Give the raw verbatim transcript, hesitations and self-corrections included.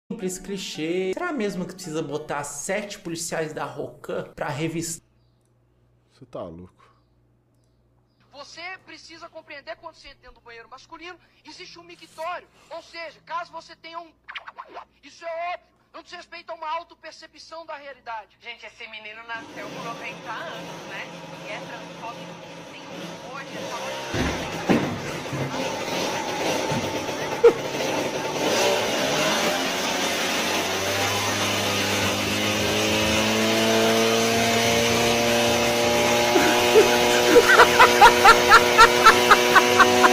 simples, clichê. Será mesmo que precisa botar sete policiais da Rocan pra revistar? Você tá louco. Você precisa compreender quando você entra dentro do banheiro masculino, existe um mictório. Ou seja, caso você tenha um... Isso é óbvio. Não diz respeito a uma autopercepção da realidade. Gente, esse menino nasceu com noventa anos, né? E é transfóbico. Tem hoje, essa hora... Ha ha ha ha ha ha!